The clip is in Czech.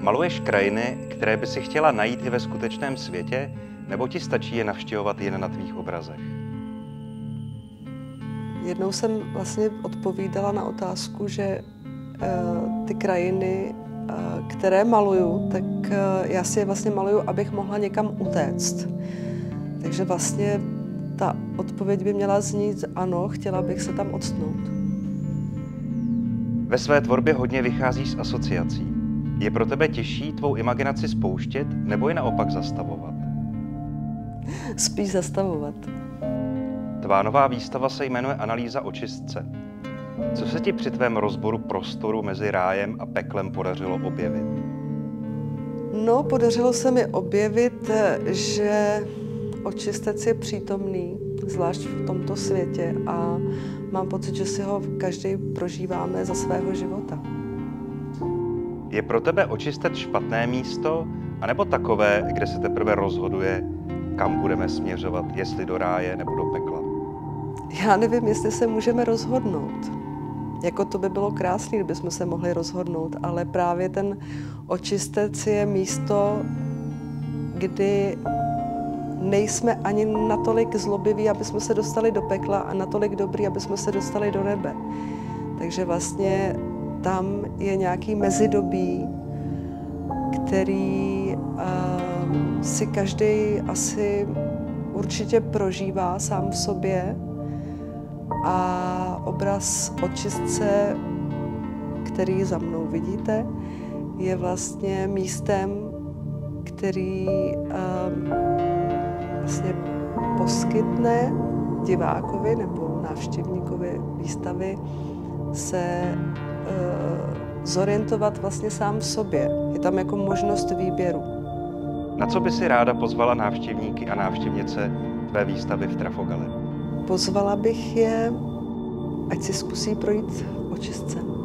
Maluješ krajiny, které by si chtěla najít i ve skutečném světě, nebo ti stačí je navštěvovat jen na tvých obrazech? Jednou jsem vlastně odpovídala na otázku, že ty krajiny, které maluju, tak já si je vlastně maluju, abych mohla někam utéct. Takže vlastně ta odpověď by měla znít ano, chtěla bych se tam odstnout. Ve své tvorbě hodně vycházíš z asociací. Je pro tebe těžší tvou imaginaci spouštět, nebo ji naopak zastavovat? Spíš zastavovat. Tvá nová výstava se jmenuje Analýza očistce. Co se ti při tvém rozboru prostoru mezi rájem a peklem podařilo objevit? No, podařilo se mi objevit, že očistec je přítomný, zvlášť v tomto světě, a mám pocit, že si ho každý prožíváme za svého života. Je pro tebe očistec špatné místo, anebo takové, kde se teprve rozhoduje, kam budeme směřovat, jestli do ráje nebo do pekla? Já nevím, jestli se můžeme rozhodnout. Jako to by bylo krásné, kdybychom se mohli rozhodnout, ale právě ten očistec je místo, kdy nejsme ani natolik zlobiví, aby jsme se dostali do pekla, a natolik dobrý, aby jsme se dostali do nebe. Takže vlastně tam je nějaký mezidobí, který si každý asi určitě prožívá sám v sobě, a obraz očistce, který za mnou vidíte, je vlastně místem, který vlastně poskytne divákovi nebo návštěvníkovi výstavy se zorientovat vlastně sám v sobě. Je tam jako možnost výběru. Na co by si ráda pozvala návštěvníky a návštěvnice tvé výstavy v Trafogalerii? Pozvala bych je, ať si zkusí projít očistcem.